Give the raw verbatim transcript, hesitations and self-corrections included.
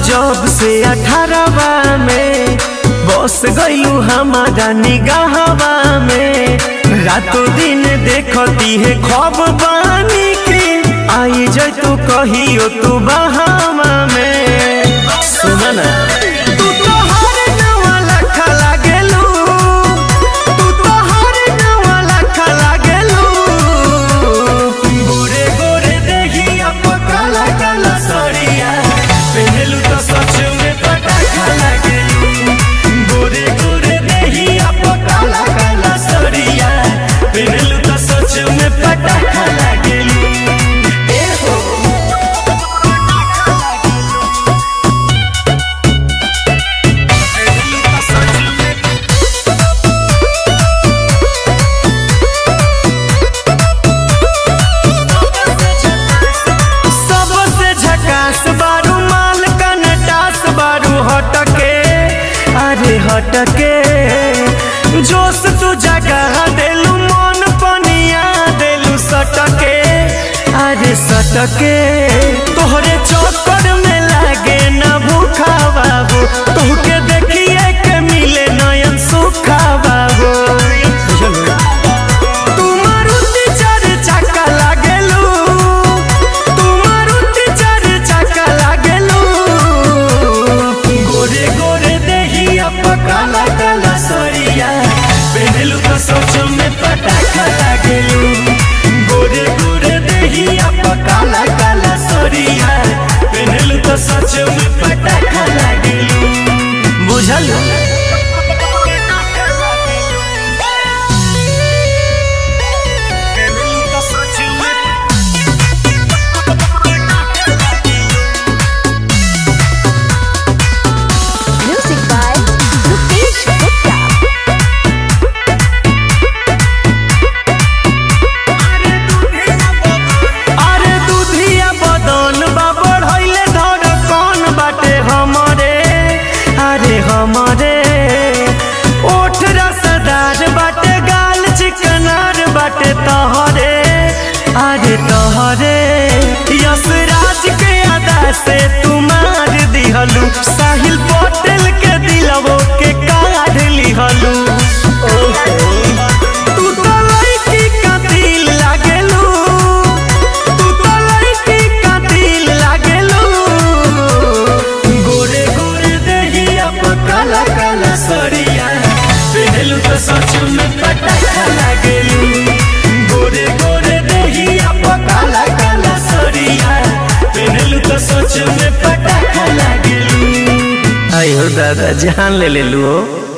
जब से अठारहवा में बस गईलू हमारा निगाहवा में। रातों दिन देखती है ख्वाब बानी के आई जाए तू कहियो तू बहावा में। सुना ना तू तो हर नवाला खला गेलू, तू तो हर नवाला खला गेलू। गोरे गोरे देहिया पकाला काला सरिया पहनलू तो सच में पटा खला गेलू। गोरे गोरे देहिया पकाला काला सरिया पहनलू तो सच में पटा खला गेलू। हटके जोश तू जगह देलू मन पनिया देलू सटके। अरे सटके तोहरे चक्कर में लागे ना भूखा बाबू, तोहके देखिए के मिले नयन सुखा बाबू। तू मारुति चार चक्का लागेलू, तू मारुति चार चक्का लागेलू। गोरे गोरे पकाला काला सरिया पहनलू तो सोच में पटाखा लागेलू। गोरे गोरे देहिया पकाला काला सरिया पहनलू तो सोच में पटाखा लागेलू। बुझल हमारे ओठ रसदार बाटे गाल चिकनार बाटे तोहरे। अरे तोहरे यशराज के अदा से तू मार दिहलू, साहिल पटेल के दिलवो के काढ़ लिहलू। तू तो लड़की का दिल लागेलू, तू तो लड़की का दिल लागेलू। गोरे गोरे देहिया पकाला काला सरिया पहनलू तो सच में पटाखा लागेलू। गोरे गोरे देहिया पकाला काला सरिया पहनलू तो सच में पटाखा लागेलू। आयो दादा जान ले ले लू।